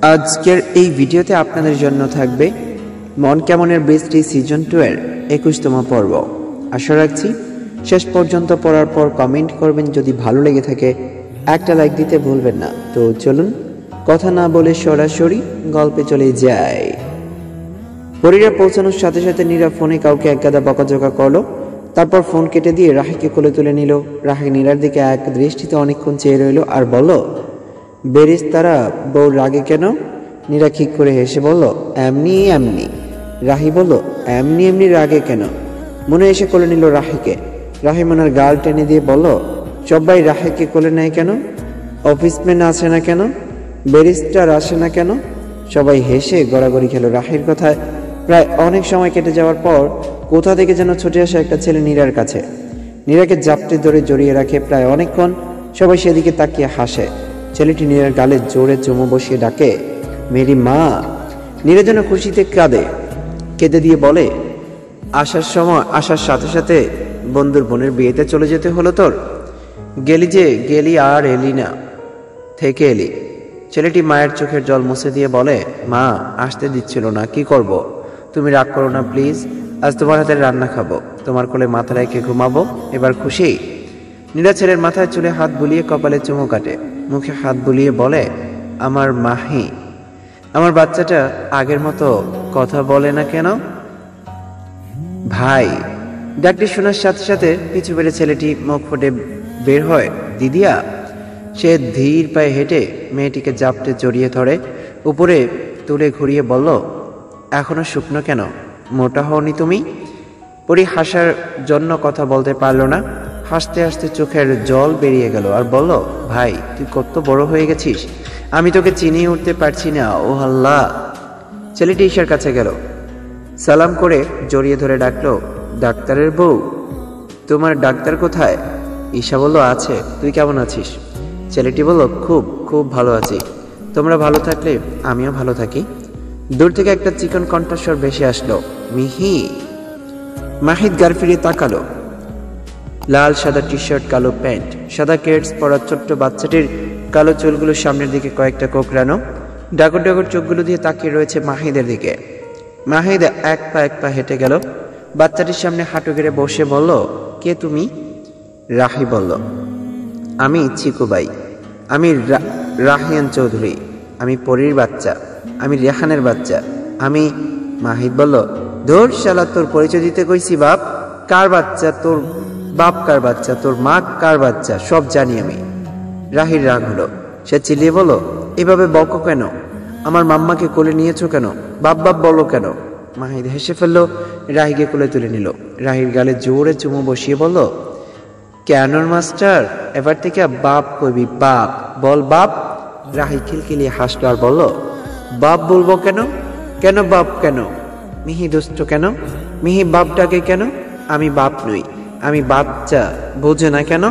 আজকের এই ভিডিওতে আপনাদের জন্য থাকবে মন কেমনের বৃষ্টি সিজন 2 এর 21তম পর্ব। আশা রাখছি শেষ পর্যন্ত পড়ার পর কমেন্ট করবেন, যদি ভালো লেগে থাকে একটা লাইক দিতে ভুলবেন না। তো চলুন কথা না বলে সরাসরি গল্পে চলে যাই। পরীরা পৌঁছানোর সাথে সাথে নীরা ফোনে কাউকে একগাদা বকাঝকা করলো, তারপর ফোন কেটে দিয়ে রাহিকে কোলে তুলে নিল। রাহি নীরার দিকে এক দৃষ্টিতে অনেকক্ষণ চেয়ে রইল আর বলল, বেরিস তারা বউ রাগে কেন? নীরা ঠিক করে হেসে বলল, এমনি এমনি। রাহি বলল, এমনি এমনি রাগে কেন? মনে এসে কোলে নিল রাহিকে। রাহি মনের গাল টেনে দিয়ে বলল, সবাই রাহিকে কোলে নেয় কেন? অফিসম্যান আসে না কেন? ব্যারিস্টার আসে না কেন? সবাই হেসে গড়াগড়ি খেল। রাহির কথায় প্রায় অনেক সময় কেটে যাওয়ার পর কোথা থেকে যেন ছুটে আসে একটা ছেলে নীরার কাছে। নীরাকে জাপটে ধরে জড়িয়ে রাখে। প্রায় অনেকক্ষণ সবাই সেদিকে তাকিয়ে হাসে। ছেলেটি নীরার গালে জোরে চুমু বসিয়ে ডাকে, মেরি মা। নীরা যেন খুশিতে কাঁদে। কেঁদে দিয়ে বলে, আসার সাথে সাথে বন্ধুর বোনের বিয়েতে চলে যেতে হলো তোর? গেলি আর এলি না, থেকে এলি। ছেলেটি মায়ের চোখের জল মুছে দিয়ে বলে, মা আসতে দিচ্ছিল না, কি করব? তুমি রাগ করো না প্লিজ, আজ তোমার হাতের রান্না খাবো, তোমার কোলে মাথা রেখে ঘুমাবো। এবার খুশি? নীরা ছেলের মাথায় চুলে হাত বুলিয়ে কপালে চুমু কাটে, মুখে হাত বুলিয়ে বলে, আমার মাহি, আমার বাচ্চাটা আগের মতো কথা বলে না কেন? ভাই ডাকটি শোনার সাথে সাথে পিছু বেড়ে ছেলেটি মুখ ফুটে বের হয়, দিদিয়া। সে ধীর পায়ে হেঁটে মেয়েটিকে জাপটে জড়িয়ে ধরে, উপরে তুলে ঘুরিয়ে বলল, এখনো শুকনো কেন? মোটা হওনি তুমি? পরি হাসার জন্য কথা বলতে পারল না। হাসতে হাসতে চোখের জল বেরিয়ে গেল আর বলল, ভাই তুই কত বড় হয়ে গেছিস, আমি তোকে চিনিয়ে উঠতে পারছি না। ও আল্লাহ। ছেলেটি ঈশার কাছে গেল, সালাম করে জড়িয়ে ধরে ডাকলো, ডাক্তারের বউ, তোমার ডাক্তার কোথায়? ঈশা বলল, আছে। তুই কেমন আছিস? ছেলেটি বলল, খুব খুব ভালো আছি, তোমরা ভালো থাকলে আমিও ভালো থাকি। দূর থেকে একটা চিকন কণ্ঠস্বর ভেসে আসলো, মিহি। মাহিদ গাড়ি ফিরিয়ে তাকালো। লাল সাদা টি শার্ট, কালো প্যান্ট, সাদা কেটস পরা ছোট্ট বাচ্চাটির কালো চুলগুলো সামনের দিকে কয়েকটা কোকড়ানো, ডাগর ডাগর চোখগুলো দিয়ে তাকিয়ে রয়েছে মাহিদের দিকে। মাহিদ এক পা হেঁটে গেল, বাচ্চাটির সামনে হাঁটু গেড়ে বসে বলল, কে তুমি? রাহি বলল, আমি চিকুবাই, আমি রাহিয়ান চৌধুরী, আমি পরীর বাচ্চা, আমি রেহানের বাচ্চা, আমি। মাহিদ বলল, ধুর শালা, তোর পরিচয় দিতে কইছি বাপ। কার বাচ্চা তোর? বাপ কার বাচ্চা, তোর মা কার বাচ্চা, সব জানি আমি। রাহির রাগ হলো, সে চিল্লিয়ে বলল, এভাবে বকো কেন? আমার মাম্মাকে কোলে নিয়েছো কেন? বাপ বাপ বলো কেন? মাহিদ হেসে ফেললো, রাহিকে কোলে তুলে নিল। রাহির গালে জোরে চুমু বসিয়ে বলল, কেন মাস্টার, এবার থেকে বাপ কইবি, বাপ বল বাপ। রাহি খিলখিলিয়ে হাসলো আর বলল, বাপ বলবো কেন? কেন বাপ কেন? মিহি দুষ্ট কেন? মিহি বাপ ডাকে কেন? আমি বাপ নই, আমি বাচ্চা, বোঝে না কেন?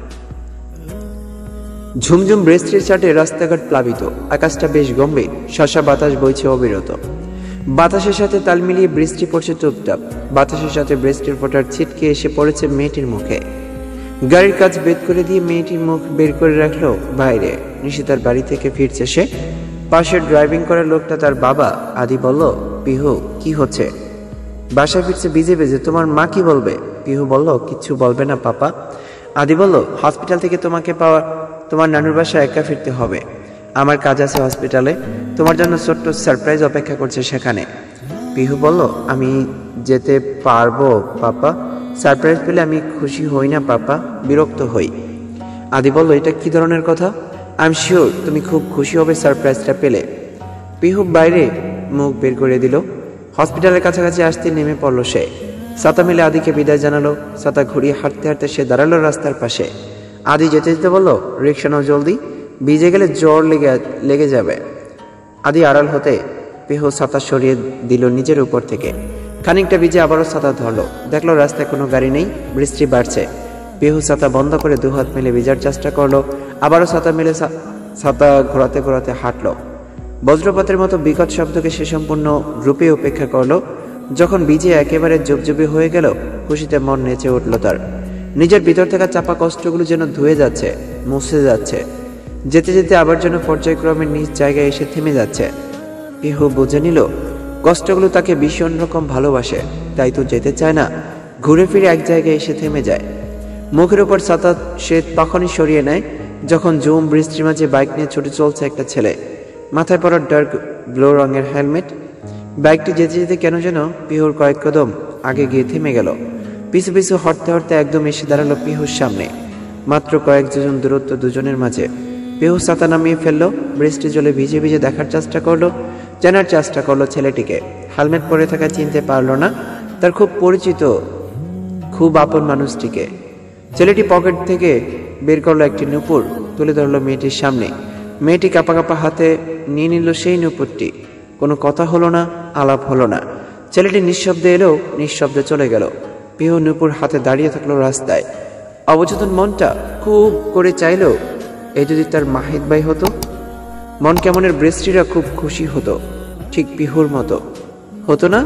ঝুমঝুম বৃষ্টির চাটে রাস্তাঘাট প্লাবিত, আকাশটা বেশ গম্ভীর, শশা বাতাস বইছে অবিরত। বাতাসের সাথে তাল মিলিয়ে বৃষ্টি পড়ছে চুপচাপ। বাতাসের সাথে বৃষ্টির ফোঁটার ছিটকে এসে পড়েছে মেয়েটির মুখে। গাড়ির কাজ বেদ করে দিয়ে মেয়েটির মুখ বের করে রাখলো বাইরে। নিশিতার বাড়ি থেকে ফিরছে সে। পাশে ড্রাইভিং করার লোকটা তার বাবা। আদি বলল, পিহু কি হচ্ছে? বাসায় ফিরছে ভিজে ভিজে, তোমার মা কি বলবে? পিহু বলল, কিচ্ছু বলবে না পাপা। আদি বলল, হসপিটাল থেকে তোমাকে পাওয়া তোমার নানুর বাসায় একা ফিরতে হবে, আমার কাজ আছে হসপিটালে, তোমার জন্য ছোট্ট সারপ্রাইজ অপেক্ষা করছে সেখানে। পিহু বলল, আমি যেতে পারবো পাপা? সারপ্রাইজ পেলে আমি খুশি হই না পাপা, বিরক্ত হই। আদি বলল, এটা কি ধরনের কথা? আই এম শিওর তুমি খুব খুশি হবে সারপ্রাইজটা পেলে। পিহু বাইরে মুখ বের করে দিল। হসপিটালের কাছাকাছি আসতে নেমে পড়ল সে। ছাতা মিলে আদিকে বিদায় জানালো। ছাতা ঘুরিয়ে হাঁটতে হাঁটতে সে দাঁড়ালো রাস্তার পাশে। আদি যেতে যেতে বলল, রিক্সা নাও জলদি, ভিজে গেলে জ্বর লেগে যাবে। আদি আড়াল হতে পিহু ছাতা সরিয়ে দিল নিজের উপর থেকে। খানিকটা ভিজে আবারও ছাতা ধরলো, দেখলো রাস্তায় কোনো গাড়ি নেই, বৃষ্টি বাড়ছে। পিহু ছাতা বন্ধ করে দুহাত মিলে ভিজার চেষ্টা করলো, আবারও ছাতা মিলে ছাতা ঘোরাতে ঘোরাতে হাঁটলো। বজ্রপাতের মতো বিকট শব্দকে সে সম্পূর্ণ রূপে উপেক্ষা করলো। যখন ভিজে একেবারে জবজবি হয়ে গেল, খুশিতে মন নেচে উঠল তার। নিজের ভিতর থাকা চাপা কষ্টগুলো যেন ধুয়ে যাচ্ছে, মুছে যাচ্ছে। যেতে যেতে আবার যেন পর্যায়ক্রমে নিজ জায়গায় এসে থেমে যাচ্ছে। পিহু বুঝে নিল কষ্টগুলো তাকে ভীষণ রকম ভালোবাসে, তাই তো যেতে চায় না, ঘুরে ফিরে এক জায়গায় এসে থেমে যায়। মুখের উপর ছাতা সে তখনই সরিয়ে নেয় যখন ঝুম বৃষ্টির মাঝে বাইক নিয়ে ছুটে চলছে একটা ছেলে, মাথায় পড়া ডার্ক ব্লু রঙের হেলমেট। বাইকটি যেতে যেতে কেন যেন পিহুর কয়েক কদম আগে গিয়ে থেমে গেল। পিছু পিছু হটতে হটতে একদম এসে দাঁড়ালো পিহুর সামনে, মাত্র কয়েক যোজন দূরত্ব দুজনের মাঝে। পিহু ছাতা নামিয়ে ফেললো, বৃষ্টি জলে ভিজে ভিজে দেখার চেষ্টা করলো, জানার চেষ্টা করলো ছেলেটিকে। হেলমেট পরে থাকা চিনতে পারলো না তার খুব পরিচিত খুব আপন মানুষটিকে। ছেলেটি পকেট থেকে বের করলো একটি নূপুর, তুলে ধরলো মেয়েটির সামনে। মেয়েটি কাঁপা কাঁপা হাতে নিয়ে নিল সেই নূপুরটি। কোনো কথা হলো না, আলাপ হলো না। ছেলেটি নিঃশব্দে এলো, নিঃশব্দে চলে গেল। পিহু নূপুর হাতে দাঁড়িয়ে থাকলো রাস্তায়। অবচেতন মনটা খুব করে চাইল এই যদি তার মাহিদ ভাই হতো। মন কেমনের বৃষ্টিরা খুব খুশি হতো, ঠিক পিহুর মতো হতো না?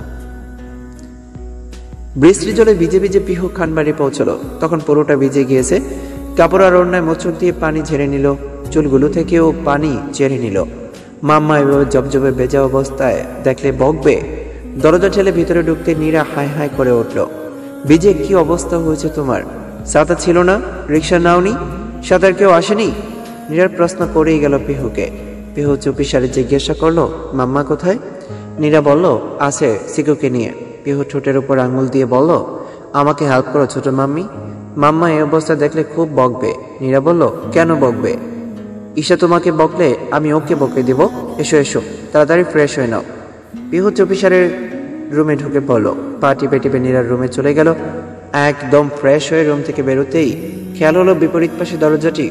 বৃষ্টির জলে ভিজে ভিজে পিহু খানবাড়ি পৌঁছলো। তখন পুরোটা ভিজে গিয়েছে। কাপড় আর ওড়নায় মোচড় দিয়ে পানি ঝেড়ে নিল, চুলগুলো থেকেও পানি ঝেড়ে নিল। মাম্মা এভাবে জবজবে ভেজা অবস্থায় দেখলে বকবে। দরজা ঠেলে ভিতরে ঢুকতে নীরা হাই হাই করে উঠল। ভিজে কি অবস্থা হয়েছে তোমার? ছাতা ছিল না? রিক্সা নাওনি? সাঁতার কেউ আসেনি? নীরার প্রশ্ন করেই গেল পিহুকে। পিহু চুপিসারে জিজ্ঞাসা করলো, মাম্মা কোথায়? নীরা বলল, আছে সিকুকে নিয়ে। পিহু ঠোঁটের উপর আঙুল দিয়ে বলল, আমাকে হেল্প করো ছোট মাম্মি। মাম্মা এই অবস্থা দেখলে খুব বকবে। নীরা বলল, কেন বকবে? ঈশা তোমাকে বকলে আমি ওকে বকে দিব। এসো এসো, তাড়াতাড়ি ফ্রেশ হয়ে নাও। পিহু চুপিসারের রুমে ঢুকে পড়ল। পা টিপে টিপে নীরার রুমে চলে গেল। একদম ফ্রেশ হয়ে রুম থেকে বেরোতেই খেয়াল হলো বিপরীত পাশে দরজাটি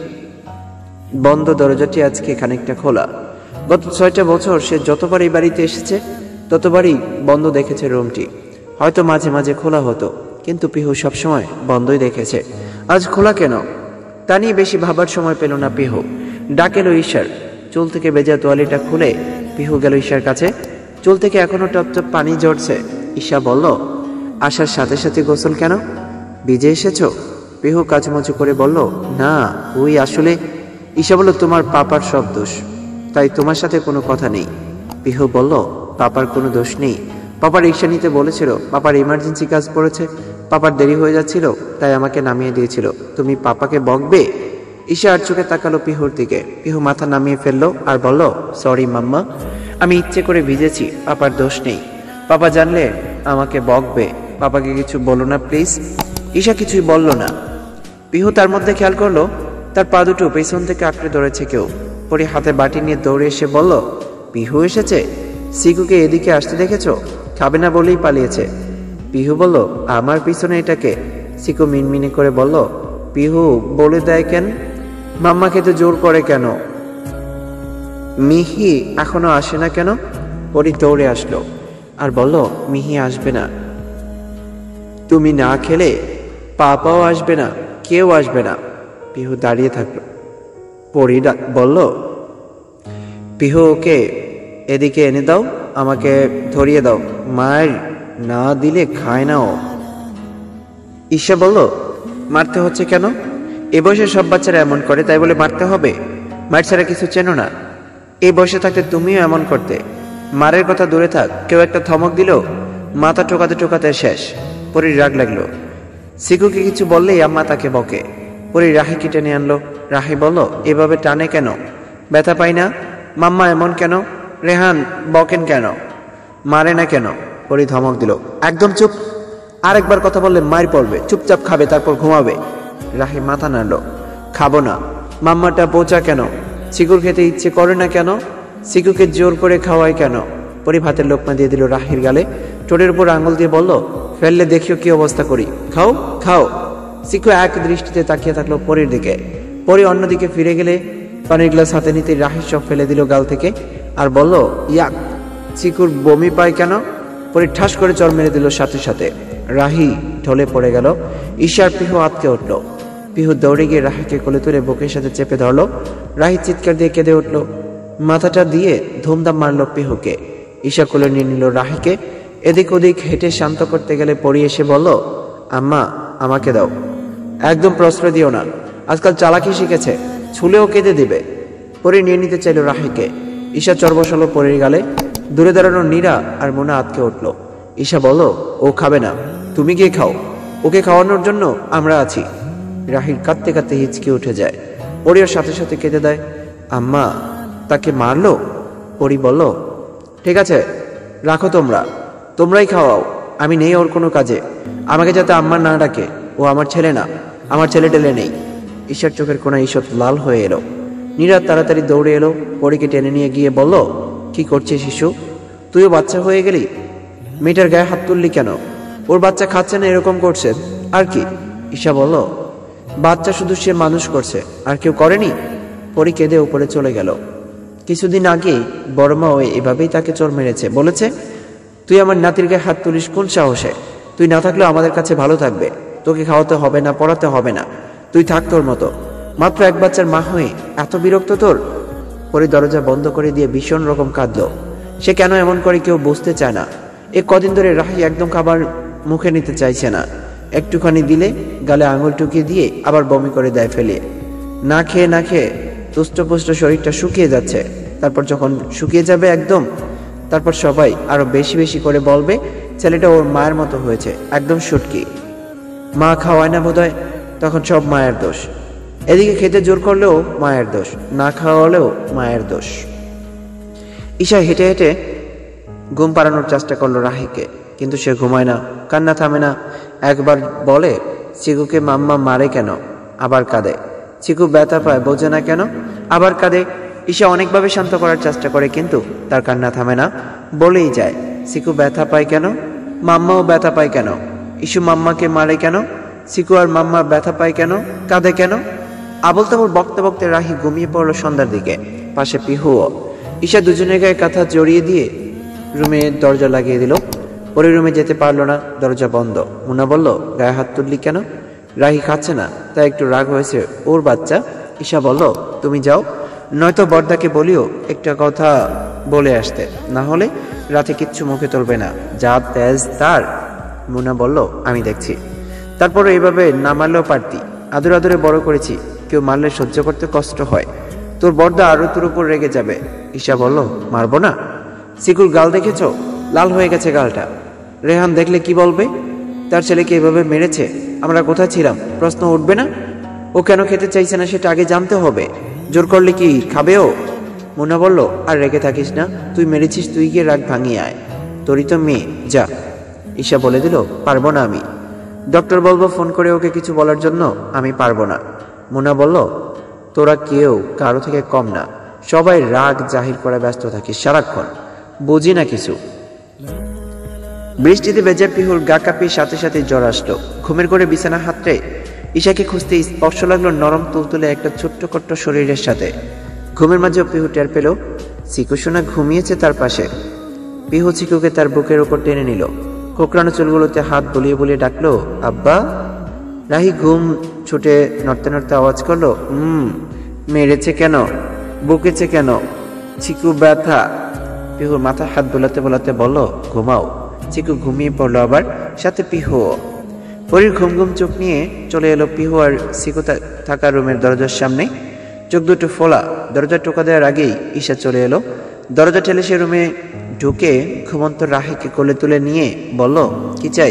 বন্ধ। দরজাটি আজকে খানিকটা খোলা। গত 6টা বছর সে যতবার এই বাড়িতে এসেছে ততবারই বন্ধ দেখেছে রুমটি। হয়তো মাঝে মাঝে খোলা হতো, কিন্তু পিহু সবসময় বন্ধই দেখেছে। আজ খোলা কেন তা নিয়ে বেশি ভাবার সময় পেল না পিহু। ডাকেলো ঈশার। চুল থেকে ভেজা তোয়ালিটা খুলে পিহু গেল ঈশার কাছে। চুল থেকে এখনো টপটপ পানি ঝরছে। ঈশা বলল, আসার সাথে সাথে গোসল কেন? ভিজে এসেছ? পিহু কাচুমাচু করে বলল, না ওই আসলে। ঈশা বলল, তোমার পাপার সব দোষ, তাই তোমার সাথে কোনো কথা নেই। পিহু বলল, পাপার কোনো দোষ নেই। পাপা রিক্সা নিতে বলেছিল, পাপার ইমার্জেন্সি কাজ পড়েছে, পাপার দেরি হয়ে যাচ্ছিল, তাই আমাকে নামিয়ে দিয়েছিল। তুমি পাপাকে বকবে? ঈশা আর চোখে তাকালো পিহুর দিকে। পিহু মাথা নামিয়ে ফেললো আর বলল, সরি মাম্মা, আমি ইচ্ছে করে ভিজেছি, পাপার দোষ নেই। পাপা জানলে আমাকে বকবে। পাপাকে কিছু বলো না প্লিজ। ঈশা কিছুই বলল না। পিহু তার মধ্যে খেয়াল করলো তার পা দুটো পেছন থেকে আঁকড়ে ধরেছে কেউ। পরে হাতে বাটি নিয়ে দৌড়ে এসে বলল, পিহু এসেছে? সিকুকে এদিকে আসতে দেখেছো? খাবে না বলেই পালিয়েছে। পিহু বলল, আমার পিছনে এটাকে? সিকু মিনমিনে করে বলল, পিহু বলে দেয় কেন? মাম্মা খেতে জোর করে কেন? মিহি এখনো আসে না কেন? পরি দৌড়ে আসলো আর বলল, মিহি আসবে না। তুমি না খেলে পাপাও আসবে না, কেউ আসবে না। পিহু দাঁড়িয়ে থাকলো। পরি বলল, পিহু ওকে এদিকে এনে দাও, আমাকে ধরিয়ে দাও, মায়ের না দিলে খায় না ও। ঈশা বলল, মারতে হচ্ছে কেন? এ বয়সে সব বাচ্চারা এমন করে, তাই বলে মারতে হবে? মার ছাড়া কিছু চেনো না। এই বয়সে থাকতে তুমিও এমন করতে। মারের কথা দূরে থাক, কেউ একটা ধমক দিল মাথা টোকাতে টোকাতে শেষ। পরির রাগ লাগলো। সিকুকে কিছু বললেই আম্মা তাকে বকে। পরি রাহিকে টেনে আনলো। রাহি বলল, এভাবে টানে কেন? ব্যথা পাই না? মাম্মা এমন কেন? রেহান বকেন কেন? মারে না কেন? পরি ধমক দিল, একদম চুপ, আরেকবার কথা বললে মার পড়বে। চুপচাপ খাবে, তারপর ঘুমাবে। রাহি মাথা নাড়লো, খাবো না। মাম্মাটা বোচা কেন? সিকুর খেতে ইচ্ছে করে না কেন? সিকুকে জোর করে খাওয়ায় কেন? পরি ভাতের লোকমা দিয়ে দিল রাহির গালে। ঠোঁটের উপর আঙুল দিয়ে বলল, ফেললে দেখিও কি অবস্থা করি, খাও খাও। সিকু এক দৃষ্টিতে তাকিয়ে থাকলো পরির দিকে। পরি অন্যদিকে ফিরে গেলে পানির গ্লাস হাতে নিতে রাহির সব ফেলে দিল গাল থেকে আর বলল, ইয়াক, সিকুর বমি পায় কেন? পরি ঠাস করে চর মেরে দিল সাথে সাথে। রাহি ঢলে পড়ে গেল। ঈশার পিহু আটকে উঠল। পিহু দৌড়ে গিয়ে রাহিকে কোলে তুলে বুকের সাথে চেপে ধরলো। রাহি চিৎকার দিয়ে কেঁদে উঠল। মাথাটা দিয়ে ধুমধাম মারল পিহুকে। ঈশা কোলে নিয়ে নিল রাহিকে। এদিক ওদিক হেঁটে শান্ত করতে গেলে পরি এসে বলল, আম্মা আমাকে দাও। একদম প্রশ্রয় দিও না, আজকাল চালাকি শিখেছে। ছুলেও কেঁদে দেবে। পরি নিয়ে নিতে চাইল রাহিকে। ঈশা চর বসালো পরির গালে। দূরে দাঁড়ানো নীরা আর মোনা আটকে উঠল। ঈশা বলল, ও খাবে না, তুমি গিয়ে খাও, ওকে খাওয়ানোর জন্য আমরা আছি। রাহির কাঁদতে কাঁদতে হিচকে উঠে যায়। পরি ওর সাথে সাথে কেঁদে দেয়। আম্মা তাকে মারলো? পরি বলল, ঠিক আছে রাখো, তোমরাই খাওয়াও, আমি নেই ওর কোনো কাজে। আমাকে যাতে আম্মা না ডাকে, ও আমার ছেলে না, আমার ছেলে টেলে নেই। ঈশার চোখের কোনা ঈষৎ লাল হয়ে এলো। নীরা তাড়াতাড়ি দৌড়ে এলো, পরীকে টেনে নিয়ে গিয়ে বলল, কি করছিস শিশু? তুইও বাচ্চা হয়ে গেলি? মেয়েটার গায়ে হাত তুললি কেন? ওর বাচ্চা খাচ্ছে না এরকম করছে, আর কি? ঈশা বলল, বাচ্চা শুধু সে মানুষ করছে, আর কেউ করেনি। পরী কেঁদে উপরে চলে গেল। কিছুদিন আগে বড় মা এভাবেই তাকে চোর মেরেছে, বলেছে, তুই আমার নাতির গায়ে হাত তুলিস কোন সাহসে? তুই না থাকলেও আমাদের কাছে ভালো থাকবে, তোকে খাওয়াতে হবে না, পড়াতে হবে না, তুই থাক তোর মতো। মাত্র এক বাচ্চার মা হয়ে এত বিরক্ত তোর? পরে দরজা বন্ধ করে দিয়ে ভীষণ রকম কাঁদল। সে কেন এমন করে কেউ বুঝতে চায় না। এ কদিন ধরে রাহি একদম খাবার মুখে নিতে চাইছে না। একটুখানি দিলে গালে আঙুল টুকিয়ে দিয়ে আবার বমি করে দেয় ফেলিয়ে। না খেয়ে তুষ্টপুষ্ট শরীরটা শুকিয়ে যাচ্ছে। তারপর যখন শুকিয়ে যাবে একদম, তারপর সবাই আরো বেশি বেশি করে বলবে ছেলেটা ওর মায়ের মতো হয়েছে, একদম শুটকি। মা খাওয়ায় না বোধহয়, তখন সব মায়ের দোষ। এদিকে খেতে জোর করলেও মায়ের দোষ, না খাওয়ালেও মায়ের দোষ। ঈশা হেঁটে হেঁটে ঘুম পাড়ানোর চেষ্টা করলো রাহিকে, কিন্তু সে ঘুমায় না, কান্না থামে না। একবার বলে, চিকুকে মাম্মা মারে কেন? আবার কাঁদে। চিকু ব্যথা পায়, বোঝে না কেন? আবার কাঁদে। ঈশা অনেকভাবে শান্ত করার চেষ্টা করে, কিন্তু তার কান্না থামে না, বলেই যায়, চিকু ব্যথা পায় কেন? মাম্মাও ব্যথা পায় কেন? ইস্যু মাম্মাকে মারে কেন? চিকু আর মাম্মা ব্যথা পায় কেন? কাঁদে কেন? আবল তাবল বকতে বকতে রাহি ঘুমিয়ে পড়লো সন্ধ্যার দিকে। পাশে পিহুও। ঈশা দুজনের গায়ে কাঁথা জড়িয়ে দিয়ে রুমে দরজা লাগিয়ে দিল। পরে রুমে যেতে পারলো না, দরজা বন্ধ। মুনা বলল, গায়ে হাত তুললি কেন? রাহি খাচ্ছে না, তাই একটু রাগ হয়েছে, ওর বাচ্চা। ঈশা বলল, তুমি যাও, নয়তো বর্দাকে বলিও একটা কথা বলে আসতে, না হলে রাতে কিচ্ছু মুখে তুলবে না, যা তেজ তার। মুনা বলল, আমি দেখছি। তারপর এইভাবে না মারলেও পারতি, আদরে আদরে বড় করেছি, কেউ মারলে সহ্য করতে কষ্ট হয়, তোর বর্দা আরো তোর উপর রেগে যাবে। ঈশা বলল, মারবো না? চিকুর গাল দেখেছ? লাল হয়ে গেছে গালটা। রেহান দেখলে কি বলবে? তার ছেলেকে এভাবে মেরেছে, আমরা কোথায় ছিলাম? প্রশ্ন উঠবে না? ও কেন খেতে চাইছে না সেটা আগে জানতে হবে। জোর করলে কি খাবে ও? মুনা বলল, আর রেগে থাকিস না, তুই মেরেছিস, তুই গিয়ে রাগ ভাঙিয়ে আয়, তোরই তো মেয়ে, যা। ঈশা বলে দিল, পারবো না আমি, ডক্টর বলবো ফোন করে ওকে কিছু বলার জন্য, আমি পারবো না। মুনা বলল, তোরা কেউ কারো থেকে কম না, সবাই রাগ জাহির করে ব্যস্ত থাকিস সারাক্ষণ, বুঝি না কিছু। বৃষ্টিতে ভেজা পিহুর গা কাঁপিয়ে সাথে সাথে জ্বর আসলো। ঘুমের করে বিছানা হাতড়ে ঈশাকে খুঁজতে স্পর্শ লাগলো নরম তুলতুলে একটা ছোট্ট কট্ট শরীরের সাথে। ঘুমের মাঝেও পিহু টের পেল চিকু সোনা ঘুমিয়েছে তার পাশে। পিহু চিকুকে তার বুকের ওপর টেনে নিল, কোকড়ানো চুলগুলোতে হাত বলিয়ে বলিয়ে ডাকলো, আব্বা। রাহি ঘুম ছুটে নড়তে নড়তে আওয়াজ করলো, মেরেছে কেন? বুকেছে কেন? চিকু ব্যথা। পিহুর মাথা হাত বোলাতে বোলাতে বলল, ঘুমাও। চিকু ঘুমিয়ে পড়লো আবার, সাথে পিহুও। পরীর ঘুম ঘুম চোখ নিয়ে চলে এলো পিহু আর চিকু থাকা রুমের দরজার সামনে, চোখ দুটো ফোলা। দরজা টোকা দেওয়ার আগেই ঈশা চলে এলো। দরজা ঠেলে সে রুমে ঢুকে ঘুমন্ত রাহিকে কোলে তুলে নিয়ে বলল, কি চাই?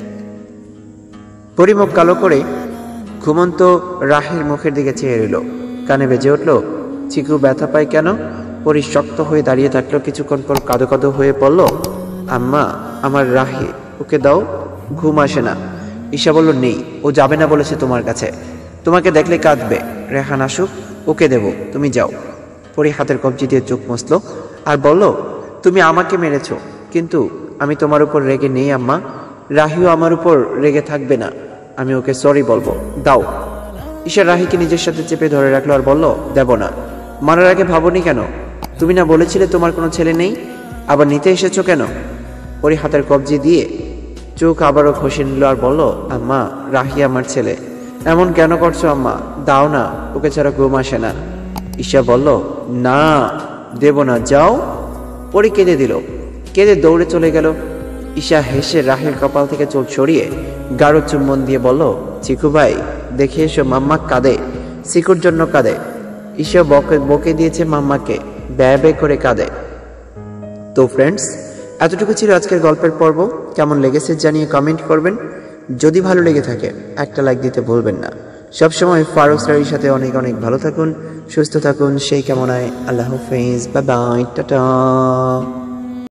পরী মুখ কালো করে ঘুমন্ত রাহির মুখের দিকে চেয়ে রইল। কানে বেজে উঠল, চিকু ব্যথা পায় কেন? পরী শক্ত হয়ে দাঁড়িয়ে থাকলো, কিছুক্ষণ পর কাঁদো কাঁদো হয়ে পড়ল, আম্মা, আমার রাহি, ওকে দাও, ঘুম আসে না। ঈশা বলল, নেই, ও যাবে না বলেছে তোমার কাছে, তোমাকে দেখলে কাঁদবে, রেহান আসুক, ওকে দেব, তুমি যাও। পরী হাতের কবজি দিয়ে চোখ মুছল আর বলল, তুমি আমাকে মেরেছ, কিন্তু আমি তোমার উপর রেগে নেই আম্মা, রাহিও আমার উপর রেগে থাকবে না, আমি ওকে সরি বলবো, দাও। ঈশা রাহিকে নিজের সাথে চেপে ধরে রাখলো আর বলল, দেব না। মারার আগে ভাবনি কেন? তুমি না বলেছিলে তোমার কোনো ছেলে নেই, আবার নিতে এসেছো কেন? পরী হাতের কবজি দিয়ে চোখ আবারও ঘষে নিল আর বলল, আম্মা, রাহি আমার ছেলে, এমন কেন করছো আম্মা, দাও না, ওকে ছাড়া ঘুম আসে না। ঈশা বলল, না, দেব না, যাও। পরী কেঁদে দিল, কেঁদে দৌড়ে চলে গেল। ঈশা হেসে রাহির কপাল থেকে চোখ সরিয়ে গাঢ় চুম্বন দিয়ে বলল, চিকু ভাই, দেখে এসো, মাম্মা কাঁদে, চিকুর জন্য কাঁদে, ঈশা বকে বকে দিয়েছে মাম্মাকে, ব্যয় ব্যয় করে কাঁদে। তো ফ্রেন্ডস, এতটুকু ছিল আজকের গল্পের পর্ব। কেমন লেগেছে জানিয়ে কমেন্ট করবেন। যদি ভালো লেগে থাকে একটা লাইক দিতে ভুলবেন না। সবসময় ফারুক স্যারের সাথে অনেক অনেক ভালো থাকুন, সুস্থ থাকুন, সেই কামনায় আল্লাহ হাফেজ, বাই বাই, টাটা।